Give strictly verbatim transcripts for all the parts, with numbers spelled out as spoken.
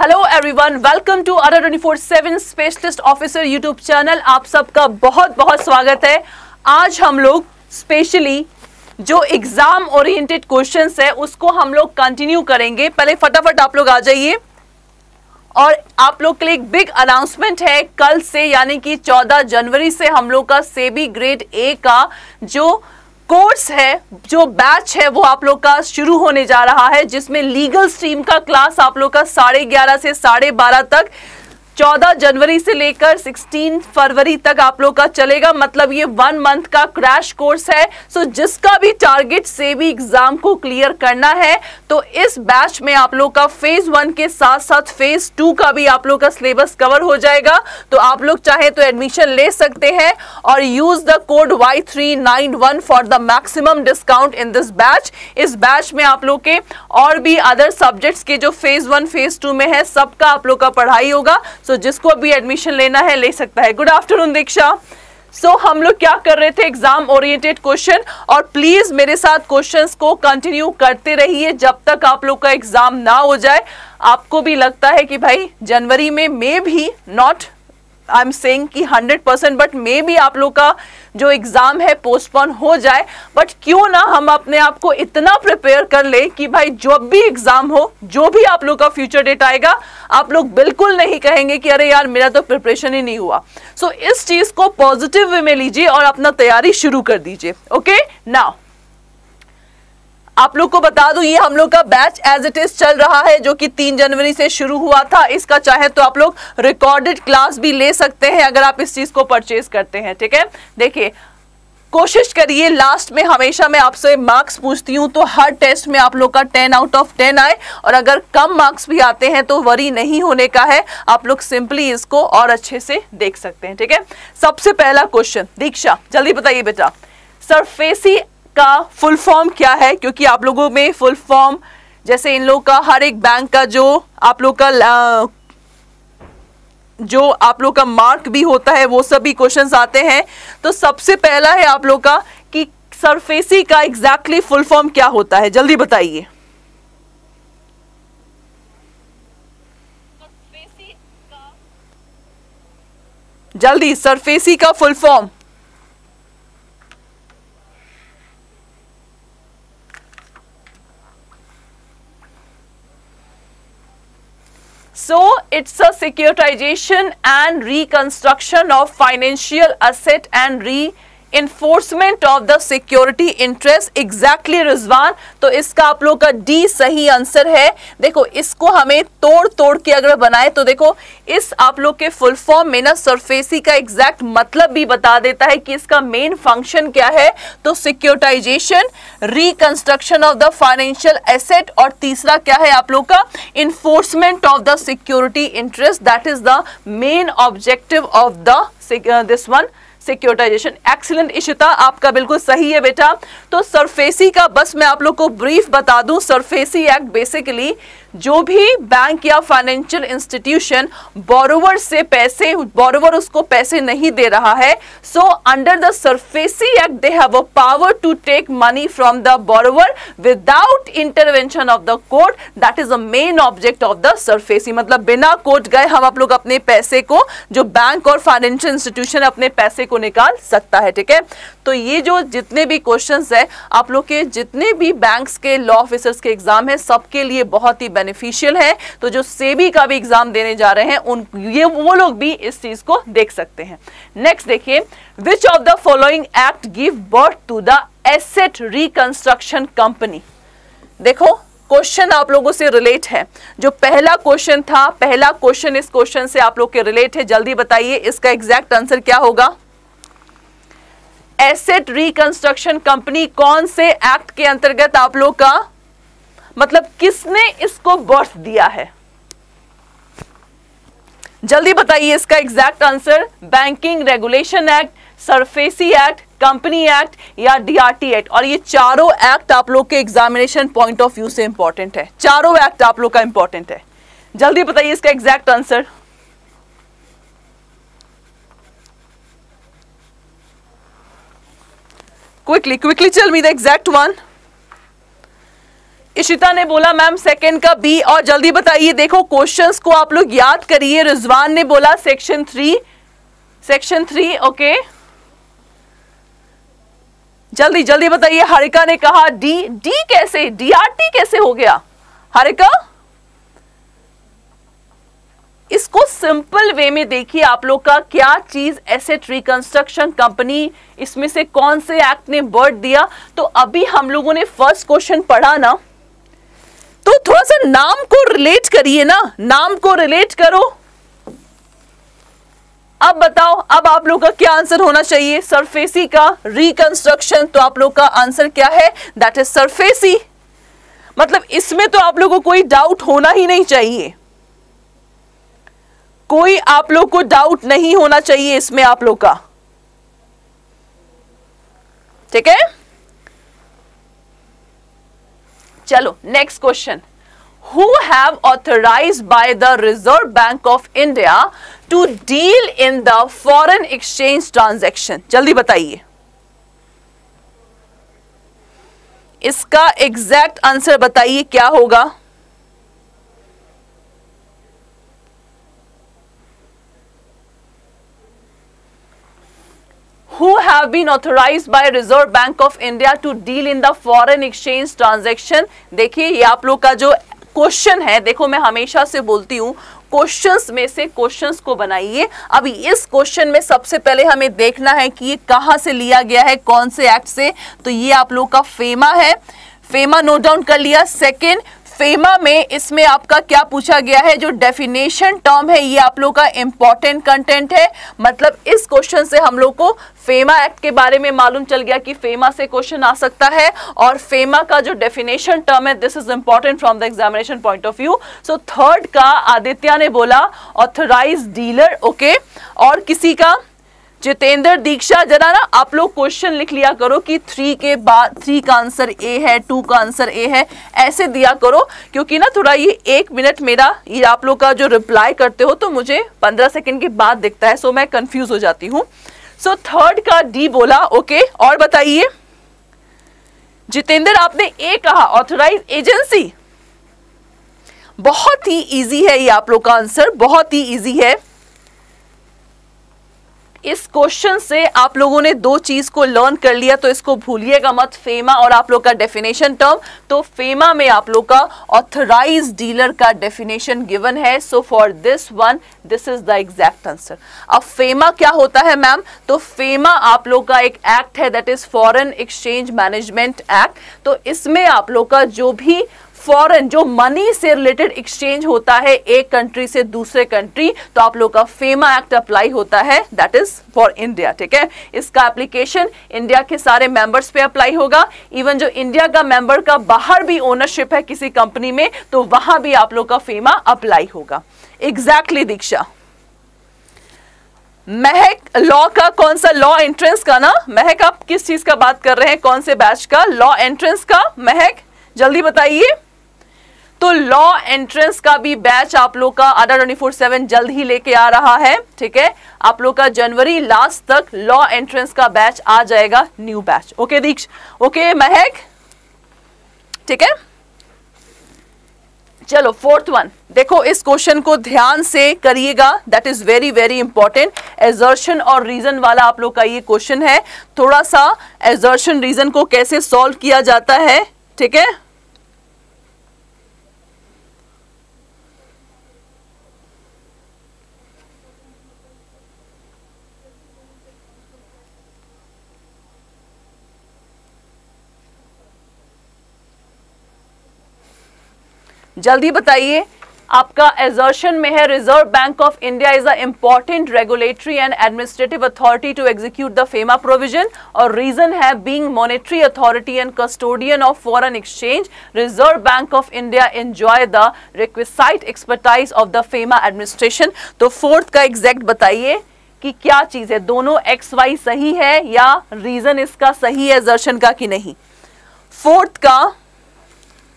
Hello everyone, welcome to Adda twenty four seven specialist officer YouTube channel. आप सबका बहुत बहुत स्वागत है। आज हम लोग स्पेशली जो एग्जाम ओरिएंटेड क्वेश्चंस है उसको हम लोग कंटिन्यू करेंगे। पहले फटाफट आप लोग आ जाइए और आप लोग के लिए एक बिग अनाउंसमेंट है। कल से यानी कि चौदह जनवरी से हम लोग का सेबी ग्रेड ए का जो कोर्स है, जो बैच है, वो आप लोग का शुरू होने जा रहा है, जिसमें लीगल स्ट्रीम का क्लास आप लोग का साढ़े ग्यारह से साढ़े बारह तक चौदह जनवरी से लेकर सोलह फरवरी तक आप लोग का चलेगा। मतलब ये वन मंथ का क्रैश कोर्स है। सो जिसका भी टारगेट सेबी एग्जाम को क्लियर करना है तो इस बैच में आप लोग का फेज वन के साथ साथ फेज टू का भी आप लोग का सिलेबस कवर हो जाएगा। तो आप लोग चाहे तो एडमिशन ले सकते हैं और use the code Y three nine one for the maximum discount in this batch. इस बैच में आप लोग के और भी अदर सब्जेक्ट्स के जो फेज वन फेज टू में है सबका आप लोग का पढ़ाई होगा। सो so, जिसको भी एडमिशन लेना है ले सकता है। Good afternoon Diksha. So so, हम लोग क्या कर रहे थे, एग्जाम ओरिएंटेड क्वेश्चन, और प्लीज मेरे साथ क्वेश्चंस को कंटिन्यू करते रहिए जब तक आप लोग का एग्जाम ना हो जाए। आपको भी लगता है कि भाई जनवरी में मे भी नॉट आई एम सेइंग कि हंड्रेड परसेंट बट मे भी आप लोग का जो एग्जाम है पोस्टपोन हो जाए, बट क्यों ना हम अपने आप को इतना प्रिपेयर कर ले कि भाई जब भी एग्जाम हो, जो भी आप लोग का फ्यूचर डेट आएगा, आप लोग बिल्कुल नहीं कहेंगे कि अरे यार मेरा तो प्रिपरेशन ही नहीं हुआ। सो so, इस चीज को पॉजिटिव वे में लीजिए और अपना तैयारी शुरू कर दीजिए। ओके, नाउ आप लोग को बता दूं ये हम लोग का बैच एज इट इज चल रहा है, जो कि तीन जनवरी से शुरू हुआ था। इसका चाहे तो आप लोग रिकॉर्डेड क्लास भी ले सकते हैं अगर आप इस चीज को परचेज करते हैं। ठीक है, देखिए कोशिश करिए, लास्ट में हमेशा मैं आपसे मार्क्स पूछती हूँ तो हर टेस्ट में आप लोग का टेन आउट ऑफ टेन आए, और अगर कम मार्क्स भी आते हैं तो वरी नहीं होने का है। आप लोग सिंपली इसको और अच्छे से देख सकते हैं। ठीक है, सबसे पहला क्वेश्चन, दीक्षा जल्दी बताइए बेटा, सरफेसी का फुल फॉर्म क्या है? क्योंकि आप लोगों में फुल फॉर्म जैसे इन लोग का हर एक बैंक का जो आप लोग का जो आप लोग का मार्क भी होता है वो सभी क्वेश्चंस आते हैं। तो सबसे पहला है आप लोग का कि सरफेसी का एग्जैक्टली फुल फॉर्म क्या होता है, जल्दी बताइए। जल्दी, सरफेसी का full form. So it's a securitization and reconstruction of financial asset and reinforcement of the security interest. Exactly Rizwan, तो इसका आप लोग का डी सही आंसर है। देखो इसको हमें तोड़ तोड़ के अगर बनाए तो देखो इस आप लोग के फुल फॉर्म में ना सरफेसी का एग्जैक्ट मतलब भी बता देता है कि इसका मेन फंक्शन क्या है। तो securitisation, reconstruction of the financial asset, और तीसरा क्या है आप लोग का enforcement of the security interest. That is the main objective of the this one securitisation. Excellent Ishita, आपका बिल्कुल सही है बेटा। तो सरफेसी का बस मैं आप लोग को ब्रीफ बता दूं, सरफेसी एक्ट बेसिकली जो भी बैंक या फाइनेंशियल इंस्टीट्यूशन बोरोवर से पैसे, बोरोवर उसको पैसे नहीं दे रहा है, so under the SARFAESI act they have a power to take money from the borrower without intervention of the court. That is the main object of the SARFAESI. मतलब बिना कोर्ट गए हम आप लोग अपने पैसे को, जो बैंक और फाइनेंशियल इंस्टीट्यूशन अपने पैसे को निकाल सकता है। ठीक है, तो ये जो जितने भी क्वेश्चंस है आप लोग के, जितने भी बैंक्स के लॉ ऑफिसर्स के एग्जाम है, सबके लिए बहुत ही बेनिफिशियल है। तो जो सेबी का भी एग्जाम देने जा रहे हैं उन ये वो लोग भी इस चीज को देख सकते हैं। नेक्स्ट देखिए, which of the following act give birth to the asset reconstruction company. देखो क्वेश्चन आप लोगों से रिलेट है, जो पहला क्वेश्चन था, पहला क्वेश्चन इस क्वेश्चन से आप लोग के रिलेट है। जल्दी बताइए इसका एग्जैक्ट आंसर क्या होगा। एसेट रिकंस्ट्रक्शन कंपनी कौन से एक्ट के अंतर्गत आप लोग का, मतलब किसने इसको बर्थ दिया है? जल्दी बताइए इसका exact answer. Banking regulation act, SARFAESI act, company act या डीआरटी एक्ट। और ये चारों एक्ट आप लोग के एग्जामिनेशन पॉइंट ऑफ व्यू से इंपॉर्टेंट है। चारों एक्ट आप लोग का इंपॉर्टेंट है। जल्दी बताइए इसका exact answer. Quickly, quickly tell me the exact one. Ishita ने बोला मैम सेकंड का बी, और जल्दी बताइए, देखो क्वेश्चंस को आप लोग याद करिए। रिजवान ने बोला section three, section three, okay जल्दी जल्दी बताइए। हारिका ने कहा डी, डी कैसे, डीआरटी कैसे हो गया हारिका? इसको सिंपल वे में देखिए आप लोग का क्या चीज, एसेट रिकंस्ट्रक्शन कंपनी, इसमें से कौन से एक्ट ने बर्ड दिया। तो अभी हम लोगों ने फर्स्ट क्वेश्चन पढ़ा ना, तो थोड़ा सा नाम को रिलेट करिए ना, नाम को रिलेट करो। अब बताओ, अब आप लोग का क्या आंसर होना चाहिए? सरफेसी का रिकंस्ट्रक्शन, तो आप लोग का आंसर क्या है? That is SARFAESI. मतलब इसमें तो आप लोग को कोई डाउट होना ही नहीं चाहिए, कोई आप लोग को डाउट नहीं होना चाहिए इसमें आप लोग का, ठीक है। चलो next question, who have authorised by the Reserve Bank of India to deal in the foreign exchange transaction? जल्दी बताइए, इसका एग्जैक्ट आंसर बताइए क्या होगा? Who have been authorized by Reserve Bank of India to deal in the foreign exchange transaction? देखिए ये आप लोग का जो क्वेश्चन है, देखो मैं हमेशा से बोलती हूँ क्वेश्चंस में से क्वेश्चंस को बनाइए। अभी इस क्वेश्चन में सबसे पहले हमें देखना है कि ये कहाँ से लिया गया है, कौन से एक्ट से। तो ये आप लोग का फेमा है, फेमा नोट डाउन कर लिया। सेकेंड, फेमा में इसमें आपका क्या पूछा गया है, जो डेफिनेशन टर्म है ये आप लोग का इंपॉर्टेंट कंटेंट है। मतलब इस क्वेश्चन से हम लोग को फेमा एक्ट के बारे में मालूम चल गया कि फेमा से क्वेश्चन आ सकता है, और फेमा का जो डेफिनेशन टर्म है this is important from the examination point of view. So third का आदित्य ने बोला ऑथराइज डीलर, ओके। और किसी का जितेंद्र दीक्षा, जरा ना आप लोग क्वेश्चन लिख लिया करो कि थ्री के बाद थ्री का आंसर ए है, टू का आंसर ए है, ऐसे दिया करो, क्योंकि ना थोड़ा ये एक मिनट मेरा ये आप लोग का जो रिप्लाई करते हो तो मुझे पंद्रह सेकंड के बाद दिखता है, सो मैं कंफ्यूज हो जाती हूँ। सो थर्ड का डी बोला, ओके। और बताइए जितेंद्र, आपने ए कहा ऑथराइज एजेंसी, बहुत ही इजी है ये आप लोग का आंसर, बहुत ही इजी है। इस क्वेश्चन से आप लोगों ने दो चीज को लर्न कर लिया, तो इसको भूलिएगा मत, फेमा और आप लोग का डेफिनेशन टर्म। तो फेमा में आप लोग का ऑथराइज डीलर का डेफिनेशन गिवन है, so for this one this is the exact answer. अब फेमा क्या होता है मैम? तो फेमा आप लोग का एक एक्ट है, that is foreign exchange management act. तो इसमें आप लोग का जो भी फॉरेन, जो मनी से रिलेटेड एक्सचेंज होता है एक कंट्री से दूसरे कंट्री, तो आप लोग का फेमा एक्ट अप्लाई होता है, दैट इज फॉर इंडिया, ठीक है। इसका एप्लीकेशन इंडिया के सारे मेंबर्स पे अप्लाई होगा। इवन जो इंडिया का मेंबर का बाहर भी ओनरशिप है किसी कंपनी में, तो वहां भी आप लोग का फेमा अप्लाई होगा। Exactly exactly, Diksha. Mahak, law का कौन सा? लॉ एंट्रेंस का ना महक, आप किस चीज का बात कर रहे हैं, कौन से बैच का? लॉ एंट्रेंस का महक, जल्दी बताइए। तो लॉ एंट्रेंस का भी बैच आप लोग का अडा ट्वेंटी फोर सेवन जल्द ही लेके आ रहा है, ठीक है। आप लोग का जनवरी लास्ट तक लॉ एंट्रेंस का बैच आ जाएगा, new batch, okay Diksha, okay Mahak, ठीक है। चलो फोर्थ वन, देखो इस क्वेश्चन को ध्यान से करिएगा, that is very very important. Assertion और रीजन वाला आप लोग का ये क्वेश्चन है। थोड़ा सा एजर्शन रीजन को कैसे सॉल्व किया जाता है, ठीक है। जल्दी बताइए, आपका एजर्शन में है Reserve Bank of India is a important regulatory and administrative authority to execute the FEMA provision, और रीजन है being monetary authority and custodian of foreign exchange, Reserve Bank of India enjoy the requisite expertise of the FEMA administration. तो fourth का exact बताइए कि क्या चीज है, दोनों एक्स वाई सही है या रीजन इसका सही है एजर्शन का कि नहीं? फोर्थ का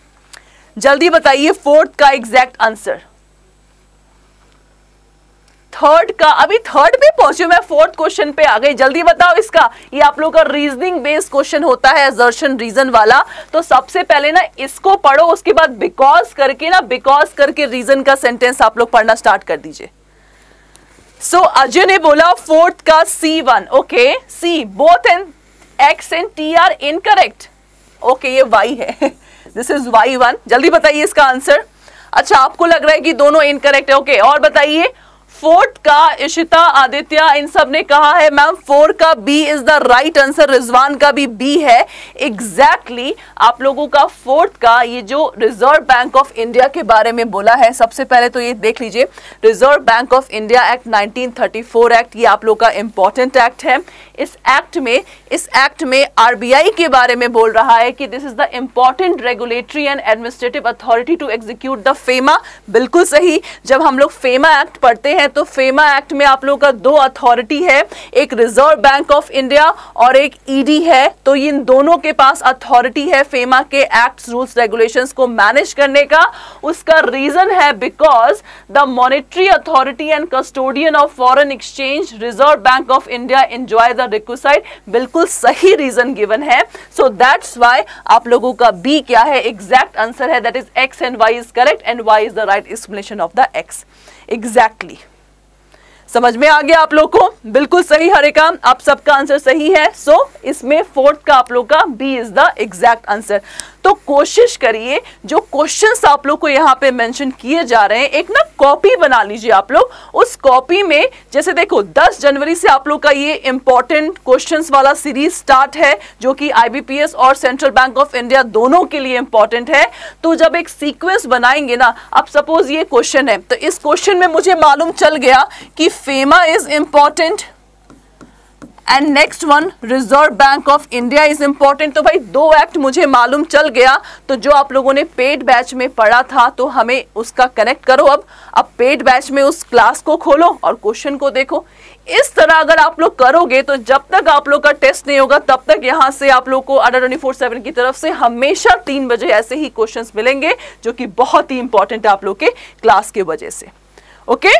जल्दी बताइए, फोर्थ का एग्जैक्ट आंसर। थर्ड का, अभी थर्ड पे पहुंचे, मैं फोर्थ क्वेश्चन पे आ गई, जल्दी बताओ इसका। ये आप लोग का रीजनिंग बेस्ड क्वेश्चन होता है, असर्शन रीजन वाला। तो सबसे पहले ना इसको पढ़ो, उसके बाद बिकॉज करके ना बिकॉज करके रीजन का सेंटेंस आप लोग पढ़ना स्टार्ट कर दीजिए। सो so, अजय ने बोला फोर्थ का C one, okay C both and X and T are incorrect. Okay ये वाई है, दिस इज वाई वन। जल्दी बताइए इसका आंसर। अच्छा आपको लग रहा है कि दोनों इनकरेक्ट है, ओके और बताइए। फोर्थ का इशिता, आदित्य, इन सब ने कहा है मैम फोर का B is the right answer, Rizwan का भी बी है एग्जैक्टली exactly, आप लोगों का फोर्थ का ये जो रिजर्व बैंक ऑफ इंडिया के बारे में बोला है, सबसे पहले तो ये देख लीजिए, Reserve Bank of India act nineteen thirty four act, ये आप लोग का इंपॉर्टेंट एक्ट है। इस एक्ट में इस एक्ट में आरबीआई के बारे में बोल रहा है कि this is the important regulatory and administrative authority to execute the FEMA. बिल्कुल सही, जब हम लोग फेमा एक्ट पढ़ते हैं तो फेमा एक्ट में आप लोग का दो अथॉरिटी है, एक रिजर्व बैंक ऑफ इंडिया और एक ईडी है। तो इन दोनों के पास अथॉरिटी है फेमा के एक्ट्स, रूल्स, रेगुलेशंस को मैनेज करने का। उसका रीजन है because the monetary authority and custodian of foreign exchange, Reserve Bank of India enjoy the requisite. बिल्कुल सही रीजन गिवन है। सो दैट्स व्हाई आप लोगों का बी क्या है, एग्जैक्ट आंसर है, that is X and Y is correct and Y is the right explanation of the X. Exactly समझ में आ गया आप लोग को? बिल्कुल सही हरिका, आप सबका आंसर सही है। सो so, इसमें फोर्थ का आप लोग का B is the exact answer. तो कोशिश करिए जो क्वेश्चंस आप लोग को यहाँ पे मेंशन किए जा रहे हैं, एक ना कॉपी बना लीजिए आप लोग। उस कॉपी में जैसे देखो दस जनवरी से आप लोग का ये इंपॉर्टेंट क्वेश्चंस वाला सीरीज स्टार्ट है, जो कि आईबीपीएस और सेंट्रल बैंक ऑफ इंडिया दोनों के लिए इंपॉर्टेंट है। तो जब एक सीक्वेंस बनाएंगे ना, अब सपोज ये क्वेश्चन है, तो इस क्वेश्चन में मुझे मालूम चल गया कि FEMA is important and next one Reserve Bank of India is important. तो भाई दो एक्ट मुझे मालूम चल गया। तो जो आप लोगों ने पेड बैच में पढ़ा था तो हमें उसका कनेक्ट करो। अब अब पेड बैच में उस क्लास को खोलो और क्वेश्चन को देखो। इस तरह अगर आप लोग करोगे तो जब तक आप लोग का टेस्ट नहीं होगा तब तक यहाँ से आप लोग को अड्डा ट्वेंटी फोर सेवन की तरफ से हमेशा तीन बजे ऐसे ही क्वेश्चंस मिलेंगे, जो कि बहुत ही इंपॉर्टेंट है आप लोग के क्लास के वजह से। ओके,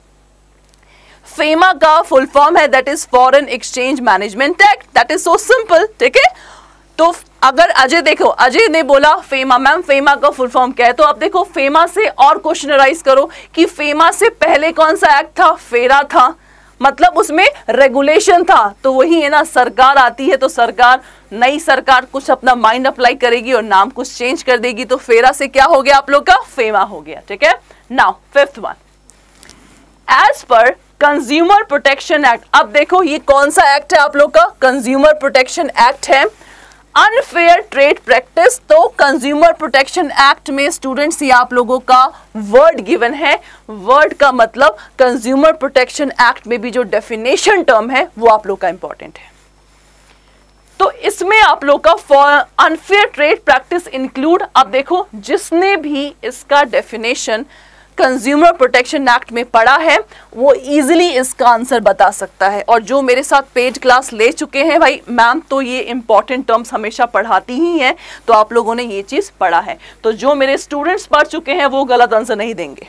फेमा का फुल फॉर्म है that is foreign exchange management act. That is so simple. ठीक है, तो अगर अजय देखो, अजय ने बोला फेमा, मैम फेमा का फुल फॉर्म क्या है? तो आप देखो फेमा से और क्वेश्चन राइज करो कि फेमा से पहले कौन सा एक्ट था? फेरा था, मतलब उसमें रेगुलेशन था। तो वही है ना, सरकार आती है तो सरकार, नई सरकार कुछ अपना माइंड अप्लाई करेगी और नाम कुछ चेंज कर देगी। तो फेरा से क्या हो गया आप लोग का? फेमा हो गया। ठीक है, now fifth one, as per consumer protection act. अब देखो ये कौन सा एक्ट है आप लोग का? कंज्यूमर प्रोटेक्शन एक्ट है। अनफेयर ट्रेड प्रैक्टिस, तो कंज्यूमर प्रोटेक्शन एक्ट में स्टूडेंट्स ये आप लोगों का वर्ड गिवन है। वर्ड का मतलब कंज्यूमर प्रोटेक्शन एक्ट में भी जो डेफिनेशन टर्म है वो आप लोग का इंपॉर्टेंट है। तो इसमें आप लोग का अनफेयर ट्रेड प्रैक्टिस इंक्लूड, अब देखो जिसने भी इसका डेफिनेशन कंज्यूमर प्रोटेक्शन एक्ट में पढ़ा है वो इजीली इसका आंसर बता सकता है। और जो मेरे साथ पेड क्लास ले चुके हैं भाई मैम, तो ये इंपॉर्टेंट टर्म्स हमेशा पढ़ाती ही हैं, तो आप लोगों ने ये चीज पढ़ा है। तो जो मेरे स्टूडेंट्स पढ़ चुके हैं वो गलत आंसर नहीं देंगे।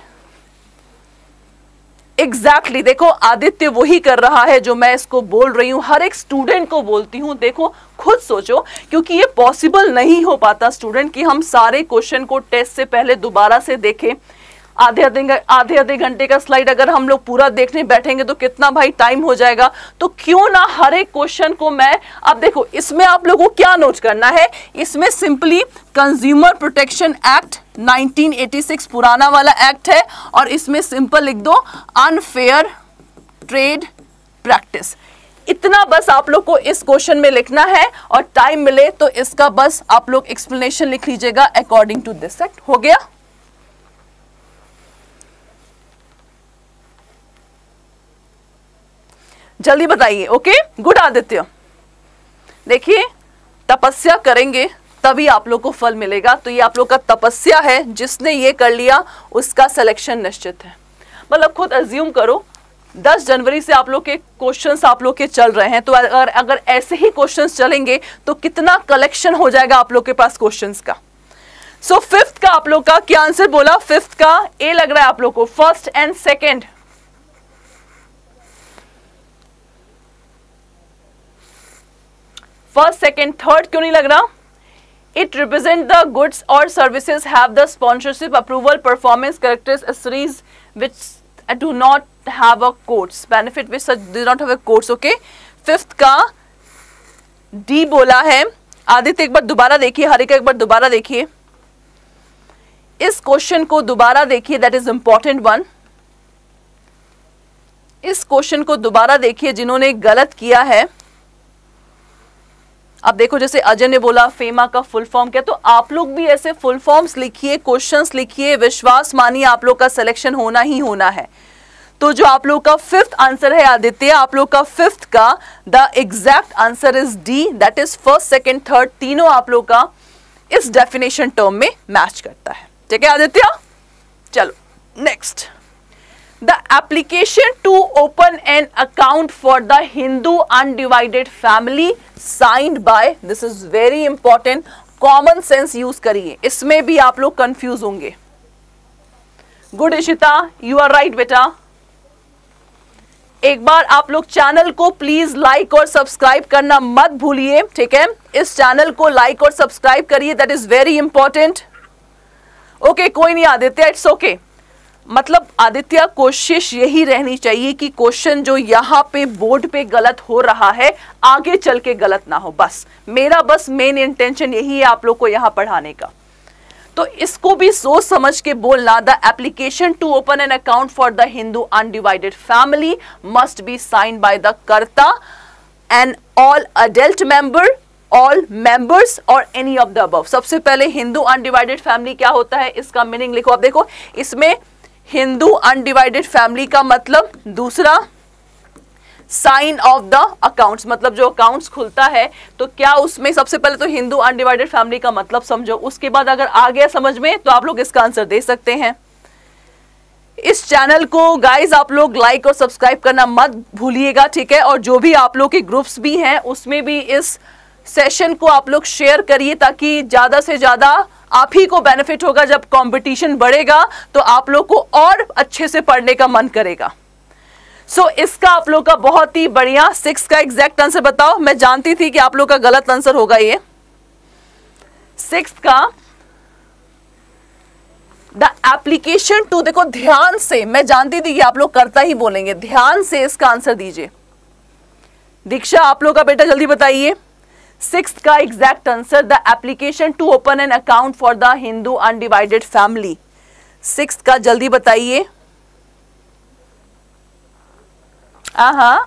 एग्जैक्टली exactly, देखो आदित्य वही कर रहा है जो मैं इसको बोल रही हूं, हर एक स्टूडेंट को बोलती हूं। देखो खुद सोचो, क्योंकि ये पॉसिबल नहीं हो पाता स्टूडेंट कि हम सारे क्वेश्चन को टेस्ट से पहले दोबारा से देखें। आधे आधे आधे आधे घंटे का स्लाइड अगर हम लोग पूरा देखने बैठेंगे तो कितना भाई टाइम हो जाएगा। तो क्यों ना हर एक क्वेश्चन को मैं, अब देखो इसमें आप लोगों को क्या नोट करना है, इसमें simply consumer protection act nineteen eighty six पुराना वाला एक्ट है, और इसमें सिंपल लिख दो अनफेयर ट्रेड प्रैक्टिस। इतना बस आप लोग को इस क्वेश्चन में लिखना है, और टाइम मिले तो इसका बस आप लोग एक्सप्लेनेशन लिख लीजिएगा अकॉर्डिंग टू दिस एक्ट। हो गया? जल्दी बताइए। Okay, good Aditya. देखिए तपस्या करेंगे तभी आप लोग को फल मिलेगा। तो ये आप लोग का तपस्या है, जिसने ये कर लिया उसका सिलेक्शन निश्चित है। मतलब खुद अज्यूम करो दस जनवरी से आप लोग के क्वेश्चंस आप लोग के चल रहे हैं, तो अगर अगर ऐसे ही क्वेश्चंस चलेंगे तो कितना कलेक्शन हो जाएगा आप लोग के पास क्वेश्चंस का। सो so, फिफ्थ का आप लोग का क्या आंसर बोला? फिफ्थ का ए लग रहा है आप लोग को, first and second. First second third क्यों नहीं लग रहा? It represent the goods or services have the sponsorship, approval, performance, characteristics which do not have a quotes. Benefit which such do not have a quotes. Okay. Fifth का D बोला है. आदित्य एक बार दोबारा देखिए, हरिका एक बार दोबारा देखिए, इस क्वेश्चन को दोबारा देखिए. That is important one. इस क्वेश्चन को दोबारा देखिए जिन्होंने गलत किया है. अब देखो जैसे अजय ने बोला फेमा का फुल फॉर्म क्या, तो आप लोग भी ऐसे फुल फॉर्म्स लिखिए, क्वेश्चंस लिखिए, विश्वास मानिए आप लोग का सिलेक्शन होना ही होना है. तो जो आप लोग का फिफ्थ आंसर है आदित्य, आप लोग का फिफ्थ का the exact answer is D. That is first second third तीनों आप लोग का इस डेफिनेशन टर्म में मैच करता है. ठीक है आदित्य? चलो next. The application to open an account for the Hindu undivided family signed by, this is very important, common sense use करिए, इसमें भी आप लोग कंफ्यूज होंगे. Good Ishita, you are right बेटा. एक बार आप लोग चैनल को प्लीज लाइक और सब्सक्राइब करना मत भूलिए. ठीक है, इस चैनल को लाइक और सब्सक्राइब करिए, that is very important. Okay, कोई नहीं आदित्य, इट्स ओके. मतलब आदित्य कोशिश यही रहनी चाहिए कि क्वेश्चन जो यहाँ पे बोर्ड पे गलत हो रहा है आगे चल के गलत ना हो. बस मेरा बस मेन इंटेंशन यही है आप लोग को यहाँ पढ़ाने का. तो इसको भी सोच समझ के बोलना. The application to open an account for the Hindu undivided family must be signed by the karta and all adult member, all members or any of the above. सबसे पहले हिंदू अनडिवाइडेड फैमिली क्या होता है इसका मीनिंग लिखो. अब देखो इसमें हिंदू अनडिवाइडेड फैमिली का मतलब, दूसरा साइन ऑफ द अकाउंट्स, मतलब जो अकाउंट्स खुलता है तो क्या उसमें सबसे पहले तो हिंदू अनडिवाइडेड फैमिली का मतलब समझो. उसके बाद अगर आ गया समझ में तो आप लोग इसका आंसर दे सकते हैं. इस चैनल को गाइज आप लोग लाइक और सब्सक्राइब करना मत भूलिएगा. ठीक है, और जो भी आप लोग के ग्रुप्स भी हैं उसमें भी इस सेशन को आप लोग शेयर करिए ताकि ज्यादा से ज्यादा आप ही को बेनिफिट होगा. जब कंपटीशन बढ़ेगा तो आप लोग को और अच्छे से पढ़ने का मन करेगा. सो so, इसका आप लोग का बहुत ही बढ़िया. सिक्स का एग्जैक्ट आंसर बताओ. मैं जानती थी कि आप लोग का गलत आंसर होगा ये. सिक्स का द एप्लीकेशन टू, देखो ध्यान से, मैं जानती थी कि आप लोग करता ही बोलेंगे, ध्यान से इसका आंसर दीजिए. दीक्षा आप लोग का बेटा जल्दी बताइए. सिक्स्थ का exact answer the application to open an account for the Hindu undivided family. Sixth का जल्दी बताइए. हाँ,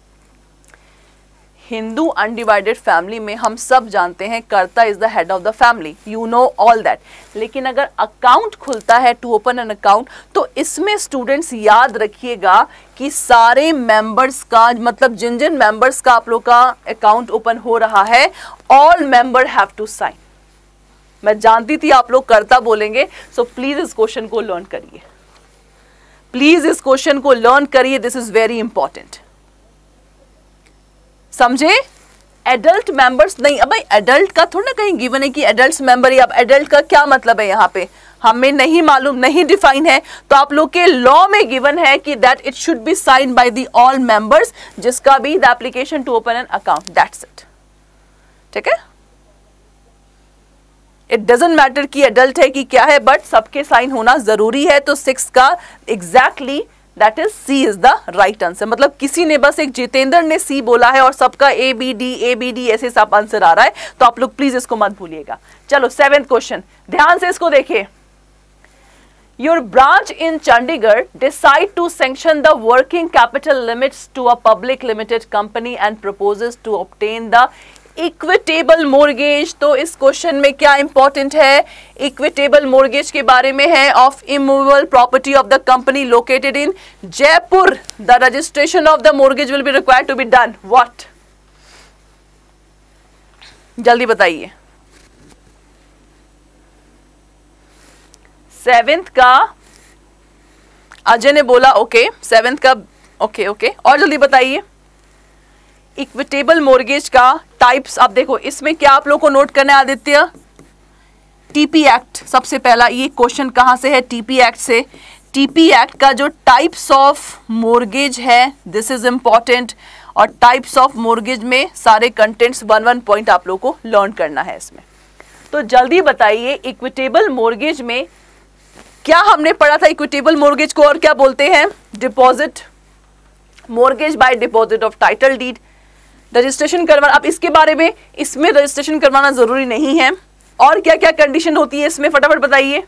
हिंदू अनडिवाइडेड फैमिली में हम सब जानते हैं karta is the head of the family, you know all that. लेकिन अगर अकाउंट खुलता है टू ओपन एन अकाउंट तो इसमें स्टूडेंट्स याद रखिएगा कि सारे मेंबर्स का, मतलब जिन जिन मेंबर्स का आप लोग का अकाउंट ओपन हो रहा है, all member have to sign. मैं जानती थी आप लोग कर्ता बोलेंगे, सो प्लीज इस क्वेश्चन को लर्न करिए. प्लीज इस क्वेश्चन को लर्न करिए, दिस इज वेरी इंपॉर्टेंट. समझे? एडल्ट मेंबर्स नहीं. अब भाई एडल्ट का थोड़ा ना कहीं गिवन है कि एडल्ट मेंबर, अब एडल्ट का क्या मतलब है यहाँ पे हमें नहीं मालूम, नहीं डिफाइन है. तो आप लोग के लॉ में गिवन है कि that it should be sign by the all members, जिसका भी the application to open an account, that's it. ठीक है, इट डजंट मैटर कि एडल्ट है कि क्या है, बट सबके साइन होना जरूरी है. तो सिक्स का exactly that is C is the right answer. मतलब किसी ने बस, एक जितेंद्र ने सी बोला है और सबका A B D A B D ऐसे सब आंसर आ रहा है. तो आप लोग प्लीज इसको मत भूलिएगा. चलो सेवेंथ क्वेश्चन, ध्यान से इसको देखिए. Your branch in Chandigarh decide to sanction the working capital limits to a public limited company and proposes to obtain the equitable mortgage. तो इस क्वेश्चन में क्या इंपॉर्टेंट है? इक्विटेबल मोर्गेज के बारे में है. Of immovable property of the company located in Jaipur, the registration of the mortgage will be required to be done. What? जल्दी बताइए. सेवेंथ का अजय ने बोला ओके. सेवेंथ का ओके ओके और जल्दी बताइए. इक्विटेबल मोर्गेज का टाइप्स आप देखो, इसमें क्या आप लोग को नोट करना है आदित्य? टीपी एक्ट सबसे पहला. ये क्वेश्चन कहां से है? टीपी एक्ट से. टीपी एक्ट का जो टाइप्स ऑफ मोर्गेज है, दिस इज इंपॉर्टेंट. और टाइप्स ऑफ मोर्गेज में सारे कंटेंट्स वन वन पॉइंट आप लोगों को लर्न करना है इसमें। तो जल्दी बताइए इक्विटेबल मोर्गेज में क्या हमने पढ़ा था? इक्विटेबल मोर्गेज को और क्या बोलते हैं? Deposit, mortgage by deposit of title deed, registration करवाना। अब इसके बारे में, इसमें रजिस्ट्रेशन करवाना जरूरी नहीं है। और क्या क्या कंडीशन होती है इसमें, फटाफट बताइए।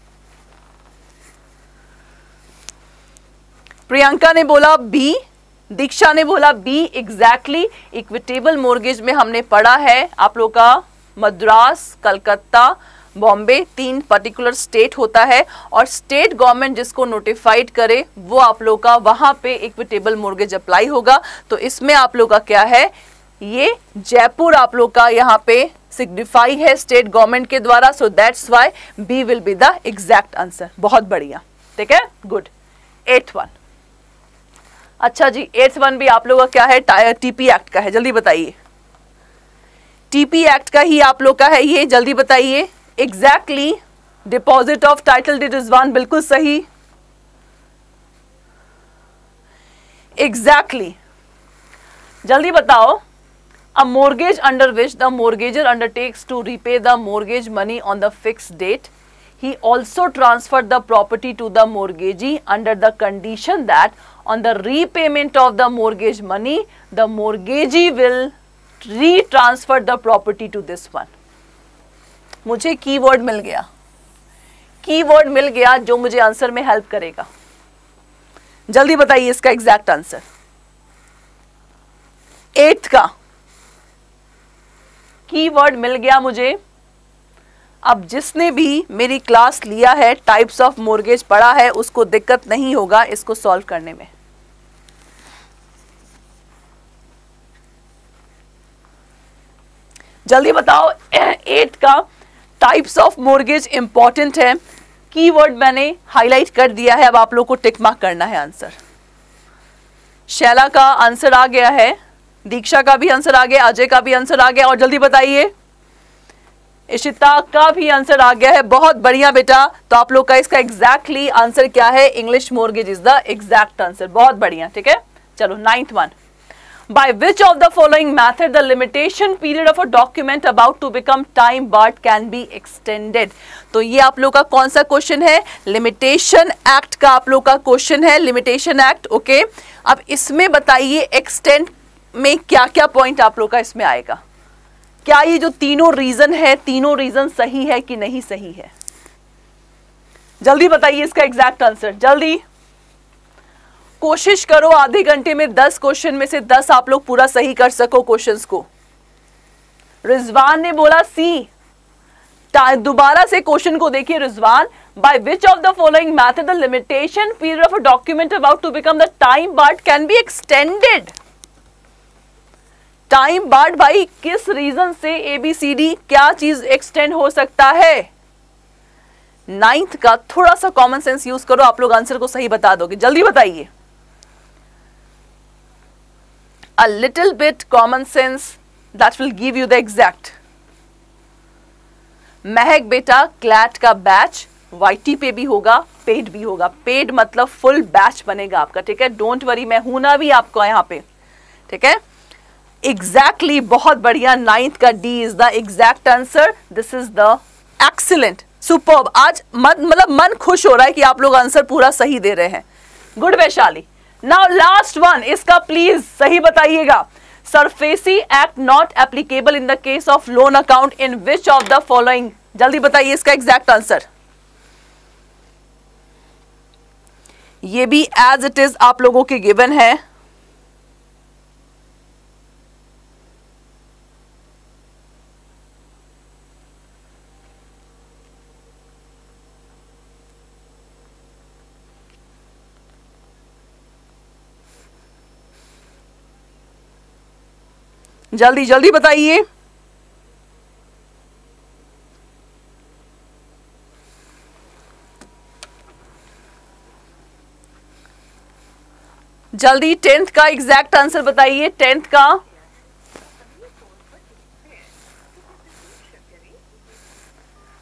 प्रियंका ने बोला बी, दीक्षा ने बोला बी एग्जैक्टली। इक्विटेबल मोर्गेज में हमने पढ़ा है आप लोग का मद्रास, कलकत्ता, बॉम्बे, तीन पर्टिकुलर स्टेट होता है और स्टेट गवर्नमेंट जिसको नोटिफाइड करे वो आप लोग का वहां पे इक्विटेबल मोर्गेज अप्लाई होगा। तो इसमें आप लोग का क्या है, ये जयपुर आप लोग का यहाँ पे सिग्निफाई है स्टेट गवर्नमेंट के द्वारा। So that's why B will be the exact answer. बहुत बढ़िया, ठीक है, गुड। एट्थ वन, अच्छा जी, एट्थ वन भी आप लोग का क्या है? टीपी एक्ट का है। जल्दी बताइए, टीपी एक्ट का ही आप लोग का है ये, जल्दी बताइए। Exactly, deposit of title deed is one, बिल्कुल सही, एग्जैक्टली exactly. जल्दी बताओ। A mortgage under which the mortgagor undertakes to repay the mortgage money on the fixed date, he also transferred the property to the mortgagee under the condition that on the repayment of the mortgage money the mortgagee will retransfer the property to this one। मुझे keyword मिल गया, keyword मिल गया जो मुझे answer में help करेगा। जल्दी बताइए इसका एग्जैक्ट आंसर। एट्थ का कीवर्ड मिल गया मुझे। अब जिसने भी मेरी क्लास लिया है, टाइप्स ऑफ मोर्गेज पढ़ा है, उसको दिक्कत नहीं होगा इसको सॉल्व करने में। जल्दी बताओ, एट का टाइप्स ऑफ मोर्गेज इंपॉर्टेंट है, कीवर्ड मैंने हाईलाइट कर दिया है, अब आप लोग को टिक मार्क करना है आंसर। शैला का आंसर आ गया है, दीक्षा का भी आंसर आ गया, अजय का भी आंसर आ गया, और जल्दी बताइए इशिता का भी आंसर आ गया है। बहुत बढ़िया बेटा, तो आप लोग का इसका एग्जैक्टली आंसर क्या है? English mortgage is the exact answer. बहुत बढ़िया, ठीक है। चलो ninth one, by which of the following method the limitation period of a document about to become time barred can be extended। तो ये आप लोग का कौन सा क्वेश्चन है? लिमिटेशन एक्ट का आप लोग का क्वेश्चन है, लिमिटेशन एक्ट। ओके, अब इसमें बताइए एक्सटेंड में क्या क्या पॉइंट आप लोग का इसमें आएगा? क्या ये जो तीनों रीजन है, तीनों रीजन सही है कि नहीं सही है? जल्दी बताइए इसका एग्जैक्ट आंसर, जल्दी कोशिश करो। आधे घंटे में दस क्वेश्चन में से दस आप लोग पूरा सही कर सको क्वेश्चंस को। रिजवान ने बोला सी। दोबारा से क्वेश्चन को देखिए Rizwan, by which of the following method the limitation period of a document about to become the time barred can be extended. Time barred भाई किस रीजन से एबीसीडी क्या चीज एक्सटेंड हो सकता है? नाइन्थ का थोड़ा सा कॉमन सेंस यूज करो, आप लोग आंसर को सही बता दोगे। जल्दी बताइए, a little bit common sense that will give you the exact। महक बेटा, क्लैट का बैच वाईटी पे भी होगा, पेड भी होगा। पेड मतलब फुल बैच बनेगा आपका, ठीक है। डोंट वरी, मैं हूं ना भी आपको यहाँ पे, ठीक है। एग्जैक्टली exactly, बहुत बढ़िया। नाइन्थ का D is the exact answer. This is the excellent, superb. आज मन मतलब मन खुश हो रहा है कि आप लोग आंसर पूरा सही दे रहे हैं। Good Vaishali. Now last one, इसका प्लीज सही बताइएगा। SARFAESI act not applicable in the case of loan account in which of the following. जल्दी बताइए इसका एग्जैक्ट आंसर। ये भी एज इट इज आप लोगों के गिवन है। जल्दी जल्दी बताइए। जल्दी टेंथ का एग्जैक्ट आंसर बताइए। टेंथ का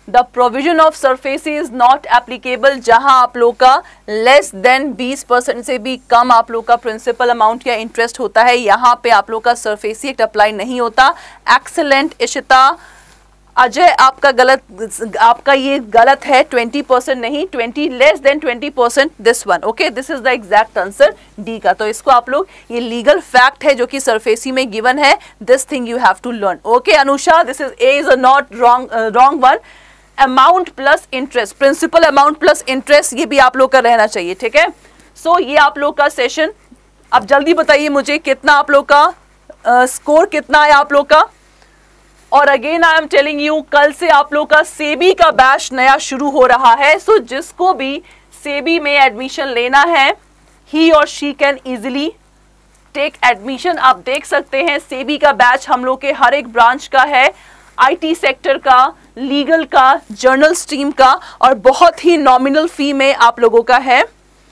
the provision of SARFAESI is not applicable, जहां आप लोग का लेस देन बीस परसेंट से भी कम आप लोग का प्रिंसिपल अमाउंट या इंटरेस्ट होता है, यहाँ पे आप लोग का सरफेसी एक्ट अप्लाई नहीं होता। एक्सेलेंट इशिता। अजय आपका गलत, आपका ये गलत है, ट्वेंटी परसेंट नहीं, twenty less than twenty percent this one. Okay, this is the exact answer D का। तो इसको आप लोग, ये लीगल फैक्ट है जो कि सरफेसी में गिवन है, this thing you have to learn. Okay Anusha, this is a is a not wrong wrong one. Amount plus interest, principal amount plus interest, ये भी आप लोग का रहना चाहिए, ठीक है। सो so, ये आप लोग का सेशन। अब जल्दी बताइए मुझे कितना आप लोग का स्कोर uh, कितना है आप लोग का। और again I am telling you, कल से आप लोग का सेबी का बैच नया शुरू हो रहा है। सो so, जिसको भी सेबी में एडमिशन लेना है, ही और she can easily take admission. आप देख सकते हैं सेबी का बैच हम लोग के हर एक ब्रांच का है, आईटी सेक्टर का, लीगल का, जर्नल स्ट्रीम का, और बहुत ही नॉमिनल फी में आप लोगों का है।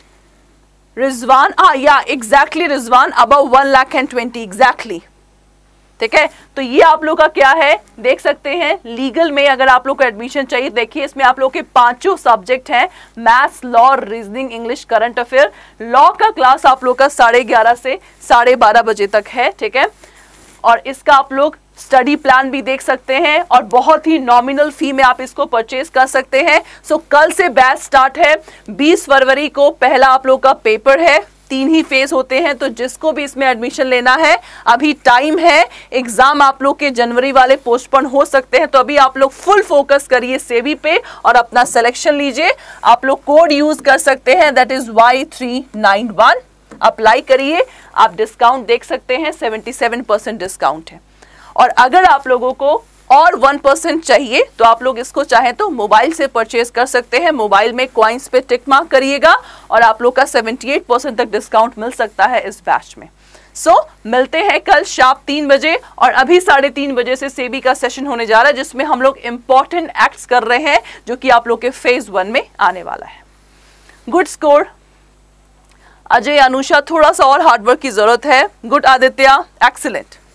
रिजवान, हाँ या exactly Rizwan, above one lakh and twenty exactly, ठीक है। तो ये आप लोग का क्या है देख सकते हैं। लीगल में अगर आप लोग को एडमिशन चाहिए, देखिए इसमें आप लोग के पांचों सब्जेक्ट हैं, maths, law, reasoning, English, current affair. Law का क्लास आप लोग का साढ़े ग्यारह से साढ़े बारह बजे तक है, ठीक है। और इसका आप लोग स्टडी प्लान भी देख सकते हैं, और बहुत ही नॉमिनल फी में आप इसको परचेज कर सकते हैं। सो so, कल से बैच स्टार्ट है, बीस फरवरी को पहला आप लोग का पेपर है, तीन ही फेज होते हैं। तो जिसको भी इसमें एडमिशन लेना है, अभी टाइम है। एग्जाम आप लोग के जनवरी वाले पोस्टपोन हो सकते हैं, तो अभी आप लोग फुल फोकस करिए सेबी पे और अपना सिलेक्शन लीजिए। आप लोग कोड यूज कर सकते हैं, that is Y three nine one. Apply करिए, आप डिस्काउंट देख सकते हैं, सेवेंटी सेवन परसेंट डिस्काउंट है। और अगर आप लोगों को और वन परसेंट चाहिए तो आप लोग इसको चाहें तो मोबाइल से परचेज कर सकते हैं। मोबाइल में कॉइन्स पे टिक मार्क करिएगा और आप लोग का अठहत्तर परसेंट तक डिस्काउंट मिल सकता है इस बैच में। सो so, मिलते हैं कल शाम तीन बजे, और अभी साढ़े तीन बजे से सेबी का सेशन होने जा रहा है, जिसमें हम लोग इंपॉर्टेंट एक्ट्स कर रहे हैं जो कि आप लोग के फेज वन में आने वाला है। गुड स्कोर अजय, अनुषा, थोड़ा सा और हार्डवर्क की जरूरत है। Good Aditya, excellent.